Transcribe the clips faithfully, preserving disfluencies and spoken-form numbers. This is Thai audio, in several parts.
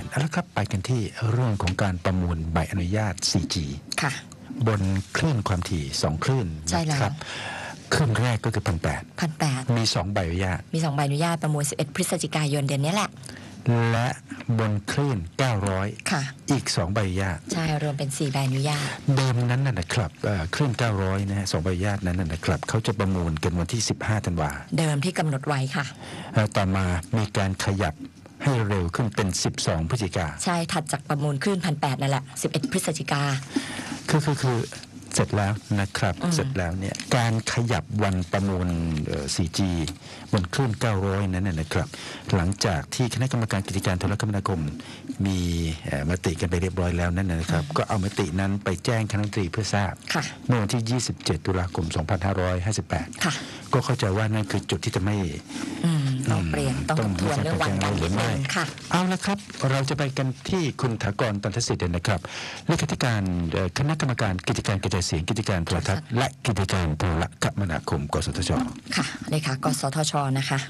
แล้วครับไปกันที่เรื่องของการประมูลใบอนุญาต โฟร์จีค่ะบนคลื่นความถี่สองคลื่นใช่แล้วนะครับคลื่นแรกก็คือพันแปดพันแปดมีสองใบอนุญาตมีสองใบอนุญาตประมูลสิบเอ็ดพฤศจิกายนเดือนนี้แหละและบนคลื่นเก้าร้อยค่ะอีกสองใบอนุญาตใช่รวมเป็นสี่ใบอนุญาตเดิมนั้นน่ะนะครับเอ่อคลื่นเก้าร้อยนะฮะสองใบอนุญาตนั้นน่ะนะครับเขาจะประมูลกันวันที่สิบห้าธันวาเดิมที่กำหนดไว้ค่ะเอ่อต่อมามีการขยับให้เร็วขึ้นเป็นสิบสองพฤศจิกาใช่ถัดจากประมูลคลื่นพันแปดนั่นแหละสิบเอ็ดพฤศจิกาคือคือคือเสร็จแล้วนะครับเสร็จแล้วเนี่ยการขยับวันประมูล โฟร์จี บนคลื่นเก้าร้อยนั้นนะครับหลังจากที่คณะกรรมการกิจการโทรคมนาคมมีมติกันไปเรียบร้อยแล้วนั่นนะครับก็เอามตินั้นไปแจ้งคณะรัฐมนตรีเพื่อทราบเมื่อวันที่ยี่สิบเจ็ดตุลาคมสองพันห้าร้อยห้าสิบแปดก็เข้าใจว่านั่นคือจุดที่จะไม่ต้องเปลี่ยนต้องทบทวนเรื่องวันการคิดเงินค่ะเอาละครับเราจะไปกันที่คุณถากร ตันทสิทธิ์นะครับเลขาธิการคณะกรรมการกิจการกระจายเสียงกิจการโทรทัศน์และกิจการโทรคมนาคมกสทช. ค่ะเลขากสทช.นะคะ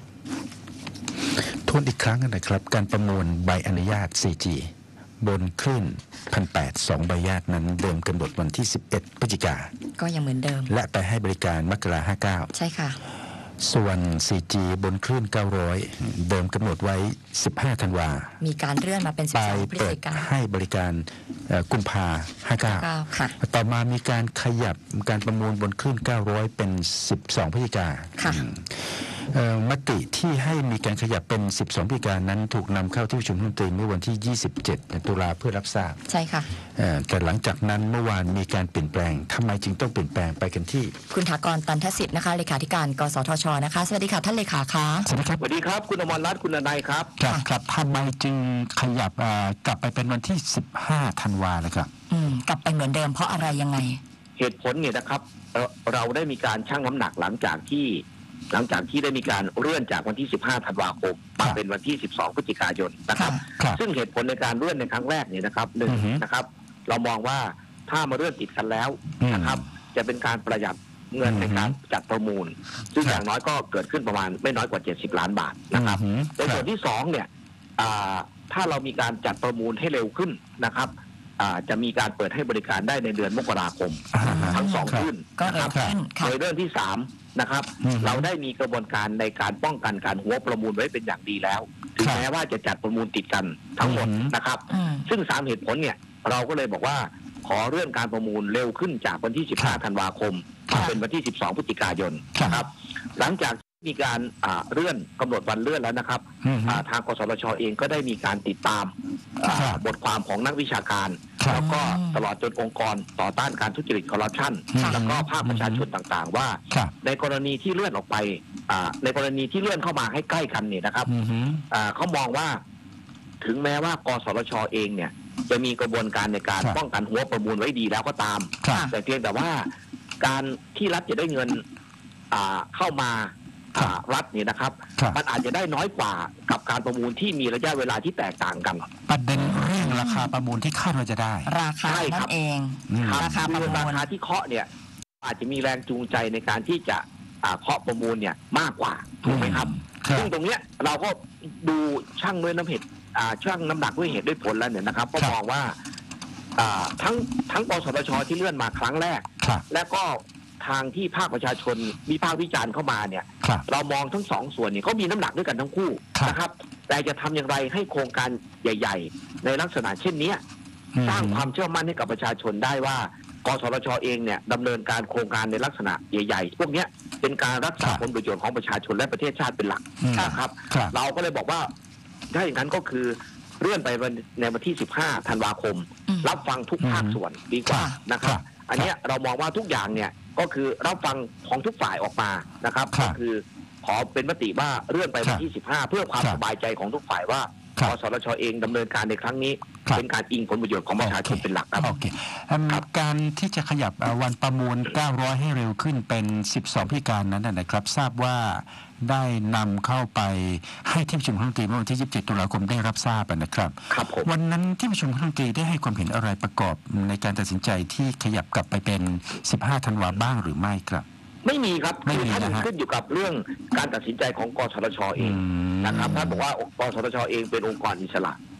ทวนอีกครั้งนะครับการประมูลใบอนุญาต โฟร์จี บนคลื่น พันแปด สองใบอนุญาตนั้นเดิมกำหนดวันที่สิบเอ็ดพฤศจิกาก็ยังเหมือนเดิมและไปให้บริการมกราห้าสิบเก้าใช่ค่ะส่วน โฟร์จี บนคลื่นเก้าร้อยเดิมกำหนดไว้สิบห้าธันวามีการเลื่อนมาเป็นสิบสองพฤศจิกาให้บริการกุมภาห้าสิบเก้าค่ะต่อมามีการขยับการประมูลบนคลื่นเก้าร้อยเป็นสิบสองพฤศจิกาค่ะมติที่ให้มีการขยับเป็นสิบสองพฤศจิกายนนั้นถูกนำเข้าที่ประชุมคณะรัฐมนตรีเมื่อวันที่ยี่สิบเจ็ดตุลาเพื่อรับทราบใช่ค่ะแต่หลังจากนั้นเมื่อวานมีการเปลี่ยนแปลงทำไมจึงต้องเปลี่ยนแปลงไปกันที่คุณถากร ตันทสิทธิ์นะคะเลขาธิการกสทช.นะคะสวัสดีค่ะท่านเลขาคะสวัสดีครับสวัสดีครับคุณอมรรัตน์คุณนายครับครับครับทำไมจึงขยับกลับไปเป็นวันที่สิบห้าธันวาเลยครับอืมกลับไปเหมือนเดิมเพราะอะไรยังไงเหตุผลเนี่ยนะครับเราได้มีการชั่งน้ำหนักหลังจากที่หลังจากที่ได้มีการเลื่อนจากวันที่สิบห้าธันวาคมมาเป็นวันที่สิบสองพฤศจิกายนนะครับซึ่งเหตุผลในการเลื่อนในครั้งแรกเนี่ยนะครับหนึ่งนะครับเรามองว่าถ้ามาเลื่อนติดกันแล้วนะครับจะเป็นการประหยัดเงินในการจัดประมูลซึ่งอย่างน้อยก็เกิดขึ้นประมาณไม่น้อยกว่าเจ็ดสิบล้านบาทนะครับในส่วนที่สองเนี่ยถ้าเรามีการจัดประมูลให้เร็วขึ้นนะครับจะมีการเปิดให้บริการได้ในเดือนมกราคมทั้งสองขึ้นนะครับโดยเรื่องที่สามนะครับเราได้มีกระบวนการในการป้องกันการหัวประมูลไว้เป็นอย่างดีแล้วถึงแม้ว่าจะจัดประมูลติดกันทั้งหมดนะครับซึ่งสามเหตุผลเนี่ยเราก็เลยบอกว่าขอเลื่อนการประมูลเร็วขึ้นจากวันที่สิบห้าธันวาคมมาเป็นวันที่สิบสองพฤศจิกายนนะครับหลังจากมีการเลื่อนกำหนดวันเลื่อนแล้วนะครับทางกสทช.เองก็ได้มีการติดตามบทความของนักวิชาการแล้วก็ตลอดจนองค์กรต่อต้านการทุจริตคอร์รัปชันแล้วก็ภาคประชาชนต่างๆว่าในกรณีที่เลื่อนออกไปในกรณีที่เลื่อนเข้ามาให้ใกล้กันเนี่ยนะครับเขามองว่าถึงแม้ว่ากสทช.เองเนี่ยจะมีกระบวนการในการป้องกันหัวประมูลไว้ดีแล้วก็ตามแต่เพียงแต่ว่าการที่รัฐจะได้เงินเข้ามารัฐเนี่ยนะครับมันอาจจะได้น้อยกว่ากับการประมูลที่มีระยะเวลาที่แตกต่างกันประเด็นเรื่องราคาประมูลที่คาดว่าจะได้ราคานั่นเองราคาประมูลราคาที่เคาะเนี่ยอาจจะมีแรงจูงใจในการที่จะเคาะประมูลเนี่ยมากกว่าถูกไหมครับซึ่งตรงเนี้ยเราก็ดูช่างด้วยน้ำเหตุช่างน้ำหนักด้วยเหตุด้วยผลแล้วเนี่ยนะครับก็มองว่าทั้งทั้งกสทช.ที่เลื่อนมาครั้งแรกและก็ทางที่ภาคประชาชนวิพากษ์วิจารณ์เข้ามาเนี่ยเรามองทั้งสองส่วนเนี่ยเขามีน้ำหนักด้วยกันทั้งคู่นะครับแต่จะทำอย่างไรให้โครงการใหญ่ๆในลักษณะเช่นนี้สร้างความเชื่อมั่นให้กับประชาชนได้ว่ากสทช.เองเนี่ยดำเนินการโครงการในลักษณะใหญ่ๆพวกนี้เป็นการรักษาผลประโยชน์ของประชาชนและประเทศชาติเป็นหลักนะครับเราก็เลยบอกว่าถ้าอย่างนั้นก็คือเลื่อนไปในวันที่สิบห้าธันวาคมรับฟังทุกภาคส่วนดีกว่านะครับอันนี้เรามองว่าทุกอย่างเนี่ยก็คือรับฟังของทุกฝ่ายออกมานะครับก็คือขอเป็นมติว่าเลื่อนไปวันที่สิบห้าเพื่อความสบายใจของทุกฝ่ายว่ากสทช.เองดำเนินการในครั้งนี้เป็นการอิงผลประโยชน์ของประชาชนเป็นหลักครับการที่จะขยับวันประมูลเก้าร้อยให้เร็วขึ้นเป็นสิบสองพฤศจิกายนนั้นนะครับทราบว่าได้นำเข้าไปให้ที่ประชุมคณะรัฐมนตรีเมื่อวันที่ยี่สิบเจ็ดตุลาคมได้รับทราบนะครับวันนั้นที่ประชุมคณะรัฐมนตรีได้ให้ความเห็นอะไรประกอบในการตัดสินใจที่ขยับกลับไปเป็นสิบห้าธันวาบ้างหรือไม่ครับไม่มีครับคือท่านขึ้นอยู่กับเรื่องการตัดสินใจของกสทช.เองนะครับท่านบอกว่ากสทช.เองเป็นองค์กรอิสระ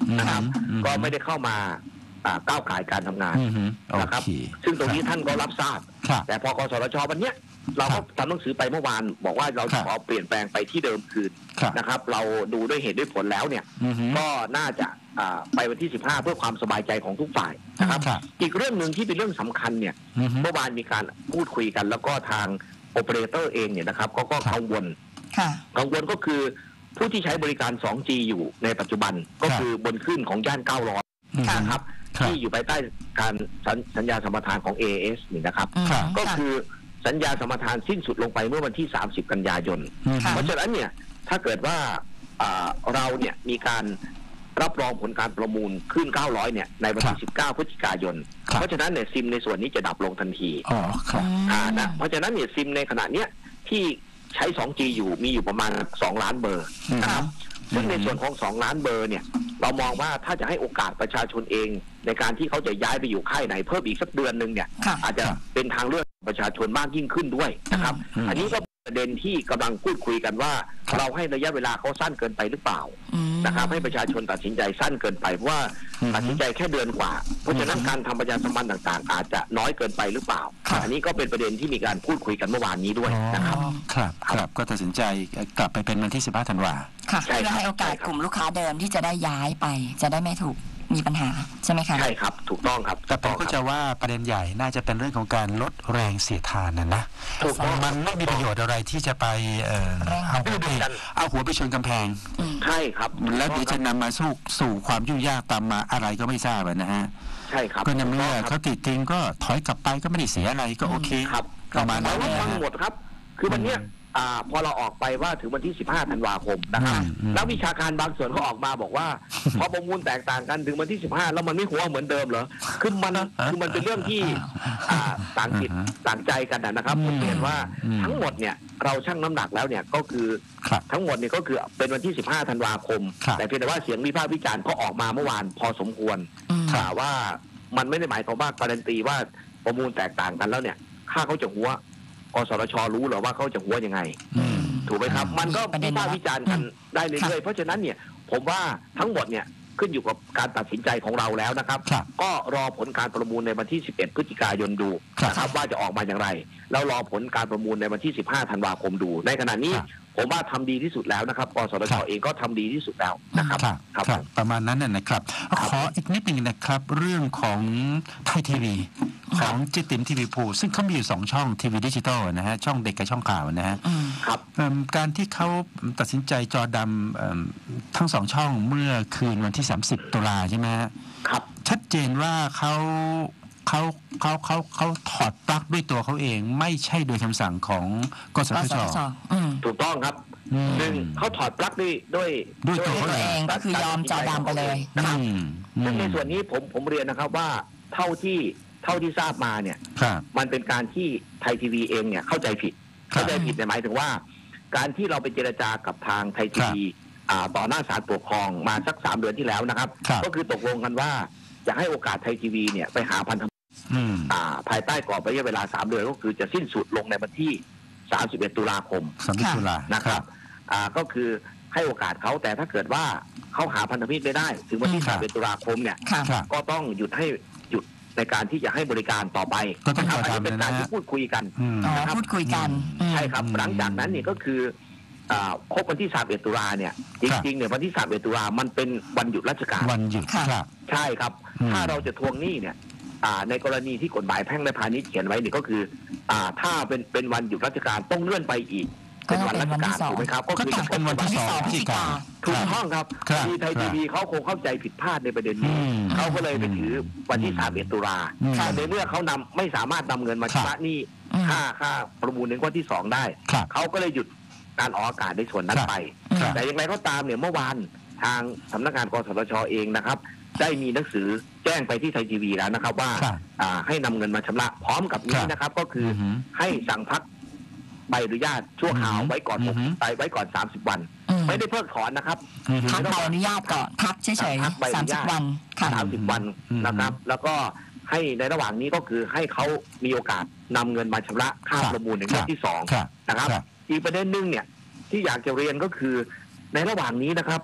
นะครับอืมก็ไม่ได้เข้ามาอ่าก้าวไก่ายการทำงานอืมฮึโอนะครับเคซึ่งตรงนี้ท่านก็รับทราบครับแต่พอกสทชวันเนี้ยเราก็ทำหนังสือไปเมื่อวาน บอกว่าเราครัจะบขอเปลี่ยนแปลงไปที่เดิมคืนครับนะครับ เราดูด้วยเหตุด้วยผลแล้วเนี่ยอืมฮึก็น่าจะอ่าไปวันที่สิบห้าเพื่อความสบายใจของทุกฝ่ายนะครับครับอีกเรื่องหนึ่งที่เป็นเรื่องสำคัญเนี่ยอืมฮึเมื่อวานมีการพูดคุยกัน แล้วก็ทางโอเปอเรเตอร์เองเนี่ยนะครับก็ก็ครับกังวลค่ะกังวลก็คือผู้ที่ใช้บริการ ทู จี อยู่ในปัจจุบันก็ครับคือบนขึ้นของย่านเก้าร้อยอืมฮึนะครับครับที่อยู่ภายใต้การสัญสัญญาสัมปทานของ เอ เอ เอส นี่นะครับอืมครับก็ค่ะคือสัญญาสัมปทานสิ้นสุดลงไปเมื่อวันที่ สามสิบ กันยายนอืมฮึค่ะเพราะฉะนั้นเนี่ยถ้าเกิดว่าอ่าเราเนี่ยมีการรับรองผลการประมูลขึ้น เก้าร้อย เนี่ยในวันที่ สิบเก้า พฤศจิกายนครับเพราะฉะนั้นเนี่ยซิมในส่วนนี้จะดับลงทันทีอ๋อครับอ่านะเพราะฉะนั้นเนี่ยซิมในขณะเนี้ยที่ใช้ ทู จี อยู่มีอยู่ประมาณ สอง ล้านเบอร์นะครับ ซึ่งในส่วนของ สอง ล้านเบอร์เนี่ยเรามองว่าถ้าจะให้โอกาสประชาชนเองในการที่เขาจะย้ายไปอยู่ค่ายไหนเพิ่มอีกสักเดือนหนึ่งเนี่ยค่ะอาจจะเป็นทางเลือกประชาชนมากยิ่งขึ้นด้วยนะครับอืมอันนี้ก็เป็นประเด็นที่กำลังพูดคุยกันว่าครับเราให้ระยะเวลาเขาสั้นเกินไปหรือเปล่าอืมนะครับให้ประชาชนตัดสินใจสั้นเกินไปเพราะว่าอืมตัดสินใจแค่เดือนกว่า เพราะฉะนั้นการทำประชาสัมพันธ์ต่างๆ อาจจะน้อยเกินไปหรือเปล่าครับอันนี้ก็เป็นประเด็นที่มีการพูดคุยกันเมื่อวานนี้ด้วยนะครับอ๋อครับครับก็ตัดสินใจกลับไปเป็นวันที่สิบห้าธันวาค่ะใช่ครับเพื่อให้โอกาสใช่ครับกลุ่มลูกค้าเดิมที่จะได้ย้ายไป จะได้ไม่ถูกมีปัญหาใช่ไหมคะใช่ครับถูกต้องครับแต่ผมถูก็ต้องจะครับว่าประเด็นใหญ่น่าจะเป็นเรื่องของการลดแรงเสียดทานนะนะถูกต้องมันไม่มีประโยชน์อะไรที่จะไปเอ่อเอาหัวไปเอาหัวไปชนกำแพงอืมใช่ครับแล้วเดี๋ยวจะนำมาสู่สู่ความยุ่งยากตามมาอะไรก็ไม่ทราบนะฮะใช่ครับก็ในเมื่อถูกต้เขางครับติดจริงก็ถอยกลับไปก็ไม่ได้เสียอะไรก็โอเคครับประมาณแต่นั้นว่านะฟังฮะหมดครับ คือวันเนี้ยอ่าพอเราออกไปว่าถึงวันที่ สิบห้า ธันวาคมนะครับอืมอืมแล้ววิชาการบางส่วนเขาออกมาบอกว่า พอประมูลแตกต่างกันถึงวันที่ สิบห้า แล้วมันไม่หัวเหมือนเดิมเหรอคือมันคือมันเป็นเรื่องที่อ่าต่างจิตต่างใจกันนะครับผมเรียนว่าทั้งหมดเนี่ยเราชั่งน้ำหนักแล้วเนี่ยก็คือครับทั้งหมดเนี่ยก็คือเป็นวันที่ สิบห้า ธันวาคมครับแต่เพียงแต่ว่าเสียงวิพากษ์วิจารณ์ก็ออกมาเมื่อวานพอสมควรอืมแต่ว่ามันไม่ได้หมายความว่าการันตีว่าประมูลแตกต่างกันแล้วเนี่ยค่าเขาจะหัวกสทชรู้เหรอว่าเขาจะหัวยังไงอืมถูกไหมครับ มันก็ประเด็วินพากษ์วิจารณ์กันอืมได้เรื่อยๆเพราะฉะนั้นเนี่ยผมว่าทั้งหมดเนี่ยขึ้นอยู่กับการตัดสินใจของเราแล้วนะครับครับก็รอผลการประมูลในวันที่ สิบเอ็ด พฤศจิกายนดูครับนะครับว่าจะออกมาอย่างไร แล้วรอผลการประมูลในวันที่ สิบห้า ธันวาคมดู ในขณะนี้ครับผมว่าทำดีที่สุดแล้วนะครับกสทคชรับเองก็ทำดีที่สุดแล้วนะครับครับครับครับประมาณนั้นน่ะนะครับ ขออีกนิดหนึ่งนะครับ เรื่องของไทยทีวีของจิติมทีวีพูซึ่งเขามีอยู่สองช่องทีวีดิจิตอลนะฮะช่องเด็กกับช่องข่าวนะฮะอืมครับเอิ่มการที่เขาตัดสินใจจอดำเอิ่มทั้งสองช่องเมื่อคืนวันที่ สามสิบ ตุลาใช่ไหมฮะครับชัดเจนว่าเขาเขาเขาเขาเขาถอดปลั๊กด้วยตัวเขาเอง ไม่ใช่โดยคำสั่งของกสกทสชทชอืมถูกต้องครับอืมหนึ่งเขาถอดปลั๊กด้วยด้วยด้วยตัวด้วยเขาตัวเอเอง งก็คือยอมจอดำไปเลยนะคอืรับมซึ่งในส่วนนี้ผมผมเรียนนะครับว่าเท่าที่เท่าที่ทราบมาเนี่ยครับมันเป็นการที่ไทยทีวีเองเนี่ยเข้าใจผิดครับเข้าใจผิดในหมายถึงว่า การที่เราไปเจรจากับทางไทยทีวีอ่าต่อหน้าศาลปกครองมาสักสามเดือนที่แล้วนะครับครับก็คือตกลงกันว่าจะให้โอกาสไทยทีวีเนี่ยไปหาพันธมิตรอืมอ่าภายใต้กรอบระยะเวลาสามเดือนก็คือจะสิ้นสุดลงในวันที่สามสิบเอ็ด ตุลาคมสามสิบตุลานะครับอ่าก็คือให้โอกาสเขาแต่ถ้าเกิดว่าเขาหาพันธมิตรไม่ได้ ถึงวันที่ครัสาบมสิบเอ็ด ตุลาคมเนี่ยค่ะครับก็ต้องหยุดให้หยุดในการที่จะให้บริการต่อไปก็ต้องนะครับจออันดำนี้เป็นการเลยนะที่พูดคุยกันอืมอ๋อนะครับพูดคุยกันอืมใช่ครับอืมหลังจากนั้นเนี่ยก็คืออ่าครบวันที่สามสิบเอ็ด ตุลาเนี่ยจครับริงๆเนี่ยวันที่สามสิบเอ็ด ตุลามันเป็นวันหยุดราชการวันหยุดค่ะครับใช่ครับอืมถ้าเราจะทวงหนี้เนี่ยอ่าในกรณีที่กฎหมายแพ่งและพาณิชย์เขียนไว้เนี่ยก็คืออ่าถ้าเป็นเป็นวันหยุดราชการต้องเลื่อนไปอีกก็เป็นต้อวังนเป็นราชวันการที่สองถูกไหมครับ ก็ก็คือต้องเป็นวันที่สองพฤศจิกาถูกต้องครับครับทีไทยครับทีวีเขาคงเข้าใจผิดพลาดในประเด็นอืนี้มเขาก็เลยไปถือวันที่สามสิบเอ็ด ตุลาอืมแต่ในเมื่อเขานำไม่สามารถนำเงินมาชำระหนี้อืมค่าค่าประมูลในงวดที่สองได้ครับเขาก็เลยหยุดการออกอากาศในส่วนนั้นครับไปครับแต่อย่างไรก็ตามเนี่ยเมื่อวานทางสำนักงานกสทชเองนะครับ ได้มีหนังสือแจ้งไปที่ไทยทีวีแล้วนะครับ ว่าครับอ่าให้นำเงินมาชำระพร้อมกับนี้ครับนะครับ ก็คืออือหือให้สั่งพักใบอนุญาตชั่วคราวอือหือไว้ก่อนอือหือไปไว้ก่อนสามสิบวันอืมไม่ได้เพิกถอนนะครับอือหือพักใบอนุญาตก่อนพักเฉยพักใบอๆสามนุสิบญาตวันค่ะสามสิบวันอืมนะครับ แล้วก็ให้ในระหว่างนี้ก็คือให้เขามีโอกาสนำเงินมาชำระค่าครับประมูลในงครัวดบที่สองครับนะครับครับอีกประเด็นหนึ่งเนี่ยที่อยากจะเรียนก็คือในระหว่างนี้นะครับ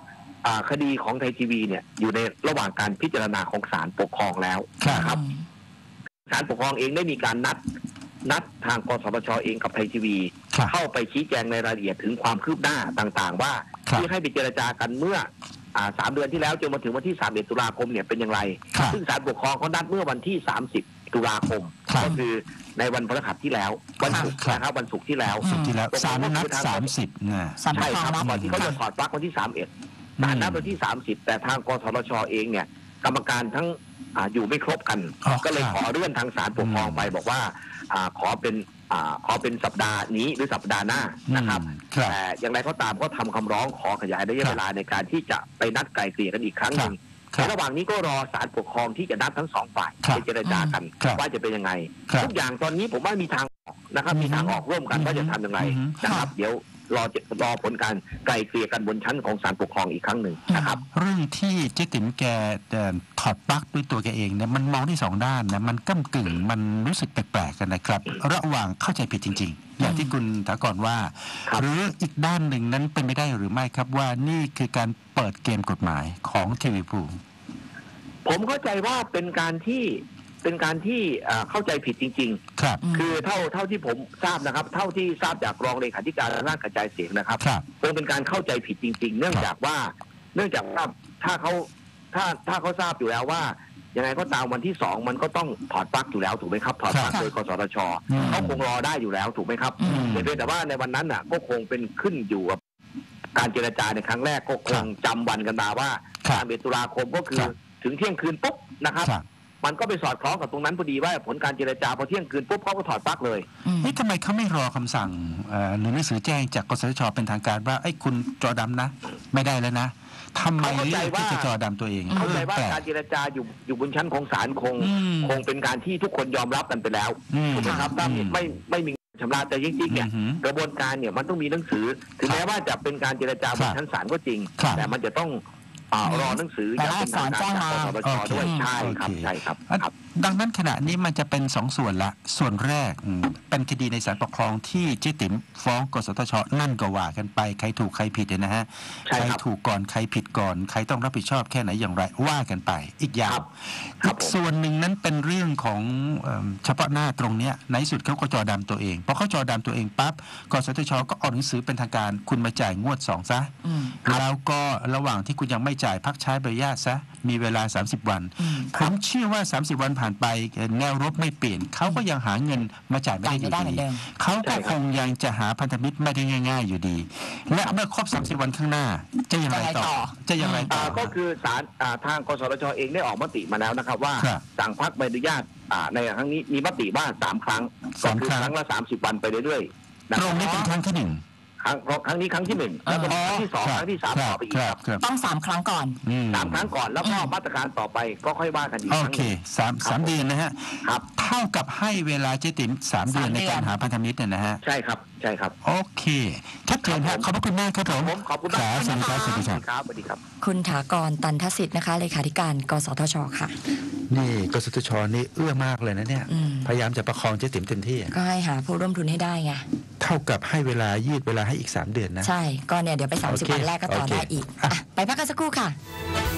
อ่าคดีของไทยทีวีเนี่ยอยู่ในระหว่างการพิจารณาของศาลปกครองแล้วครับนะครับศาลปกครองเองได้มีการนัดนัดทางกสทชเองกับไทยทีวีครับเข้าไปชี้แจงในรายละเอียดถึงความคืบหน้าต่างๆ ว่าครับที่ให้ไปเจรจากันเมื่ออ่าสามเดือนที่แล้วจนมาถึงวันที่สามสิบเอ็ดตุลาคมเนี่ยเป็นอย่างไรครับซึ่งศาลปกครองเขานัดเมื่อวันที่สามสิบตุลาคมครับก็คือในวันพฤหัสที่แล้ววันศุกร์ครับนะครับวันศุกร์ที่แล้วสุดที่แล้วตกลงสามนัดก็คือทางสามสิบนะสามปใช่กครองครับนัดก่อนที่เขาจะค่ะถอดปลั๊กวันที่สามเอ็ดอืมศาลนัดวันที่สามสิบแต่ทางกสทชเองเนี่ยกรรมการทั้งอ่าอยู่ไม่ครบกันอ๋อก็เลยครับขอเลื่อนทางศาลปกครองไปบอกว่าอ่าขอเป็นอ่าขอเป็นสัปดาห์นี้หรือสัปดาห์หน้านะครับอืมครับแต่อย่างไรก็ตามก็ทำคำร้องขอขยายระยะครับเวลาในการที่จะไปนัดไกลเกลี่ยกันอีกครั้งหนึ่งครับในระหว่างนี้ก็รอศาลปกครองที่จะนัดทั้งสองฝ่ายครับไปเจรจากันครับว่าจะเป็นยังไงครับทุกอย่างตอนนี้ผมว่ามีทางออกนะครับอืมมีทางออกร่วมกันว่าจะทำอย่างไรอืมนะครับ เดี๋ยวรอจะรอผลการไกลเกลี่ยกันบนชั้นของศาลปกครองอีกครั้งหนึ่งนะครับเรื่องที่เจ๊ติ๋มแกเอ่อถอดปลั๊กด้วยตัวแกเองเนี่ยมันมองที่สองด้านนะมันก้ากึ่งมันรู้สึกแปลกๆกันนะครับ ระหว่างเข้าใจผิดจริง ๆ อย่างที่คุณถากรว่าครับหรืออีกด้านหนึ่งนั้นเป็นไปได้หรือไม่ครับว่านี่คือการเปิดเกมกฎหมายของทีวีภูผมเข้าใจว่าเป็นการที่เป็นการที่เอ่อเข้าใจผิดจริงครับอืมๆ คือเท่าเท่าที่ผมทราบนะครับ เท่าที่ทราบจากรองเลขาธิการด้านกระจายเสียงนะครับครับคงเป็นการเข้าใจผิดจริง ๆ เนื่องจากว่า เนื่องจากว่าถ้าเขาถ้าถ้าเขาทราบอยู่แล้วว่ายังไงก็ตามวันที่สองมันก็ต้องถอดปลั๊กอยู่แล้วถูกไหมครับถอดปลั๊กครับโดยกสทชอืมเขาคงรอได้อยู่แล้วถูกไหมครับอืมแต่เพียงแต่ว่าในวันนั้นน่ะก็คงเป็นขึ้นอยู่กับการเจรจาในครั้งแรกก็คงจำวันกันมาว่าครับสามสิบเอ็ดตุลาคมก็คือครับถึงเที่ยงคืนปุ๊บนะครับครับมันก็ไปสอดคล้องกับตรงนั้นพอดีว่าผลการเจรจาพอเที่ยงคืนปุ๊บเขาก็ถอดปลั๊กเลยอืมนี่ทำไมเขาไม่รอคำสั่งเอ่อหรือหนังสือแจ้งจากกสทชเป็นทางการว่าไอ้ยคุณจอดำนะ ไม่ได้แล้วนะทำไมเขาเข้าใจเลือกว่าที่จะจอดำตัวเองเข้าใจว่าแปลการเจรจาอยู่อยู่บนชั้นของศาลคงอืมคงเป็นการที่ทุกคนยอมรับกันไปแล้วอืมถูกไหมครับถ้าอืมไม่ไม่มีชำระแต่จริงๆเนี่ยอืมกระบวนการเนี่ยมันต้องมีหนังสือ ถึงแม้ว่าจะเป็นการเจรจาบนชั้นศาลก็จริงครับแต่มันจะต้องอ่ารอหนังสืออย่างเป็นทางการจากกสทชด้วยใช่ครับใช่ครับครับดังนั้นขณะนี้มันจะเป็นสองส่วนละ ส่วนแรกอืมเป็นคดีในศาลปกครองที่เจ๊ติ๋มฟ้องกสทชนั่นก็ว่ากันไปใครถูกใครผิดเนี่ยนะฮะใช่ใครครับถูกก่อนใครผิดก่อน ใครต้องรับผิดชอบแค่ไหนอย่างไรว่ากันไป อีกอย่าคงรับครัอีบกผมส่วนหนึ่งนั้นเป็นเรื่องของเอิ่มเฉพาะหน้าตรงเนี้ยในที่สุดเขาก็จอดำตัวเองพอเขาจอดำตัวเองปั๊บกสทชก็ออกหนังสือเป็นทางการคุณมาจ่ายงวดสองซะอืมแล้วก็ระหว่างที่คุณยังไม่จ่ายพักใช้ใบอนุญาตซะมีเวลา สามสิบ วันอืมผมเชื่อว่า สามสิบ วันผ่านไปแนวรบไม่เปลี่ยนเขาก็ยังหาเงินมาจ่ายไม่ได้อยู่จ่ายไม่ได้เหมืดีอนเดิมเขาก็ใช่ครับคงยังจะหาพันธมิตรไม่ได้ง่าย ๆ อยู่ดี และเมื่อครบ สามสิบ วันข้างหน้า จะอย่างไรต่อ จะอย่างไรต่ออ่าก็คือศาลอ่าทางกสทชเองได้ออกมติมาแล้วนะครับ ว่าครับสั่งพักใบอนุญาตอ่าในครั้งนี้มีมติว่าสามครั้งสามก็คือครั้งครั้งละสามสิบวันไปเรื่อยๆนะตครรับงนี้เป็นครั้งที่หนึ่งครั้งครั้งนี้ครั้งที่หนึ่งแล้วก็มีครั้งที่สองครั้งที่สามต่อไปอีกครับครับต้องสามครั้งก่อนอืสามครั้งก่อนแล้วก็อืมมาตรการต่อไปก็ค่อยว่ากันอีกโอครั้งหเคนึ่งสามสามเดือนนะฮะครับเท่ากับให้เวลาเจ๊ติ๋มสามเดือนสามในเดือนการหาพันธมิตรเนี่ยนะฮะใช่ครับใช่ครับโอเคชัดเจนฮะขอบพระคุณมากครับผมผมขอบคุณมากครับสวัสดีครับสวัสดีครับครับสวัสดีครับคุณถากรตันทสิทธิ์นะคะเลขาธิการกสทชค่ะนี่กสทชนี่เอื้อมากเลยนะเนี่ยอืมพยายามจะประคองเจ๊ติ๋มเต็มที่อะก็ให้หาผู้ร่วมทุนให้ได้ไงเท่ากับให้เวลายืดเวลาให้อีก สาม เดือนนะใช่ ก็เนี่ยเดี๋ยวไป สามสิบโอเควันแรกก็ต่อโอเคได้อีกอ่ะอ่ะไปพักกันสักครู่ค่ะ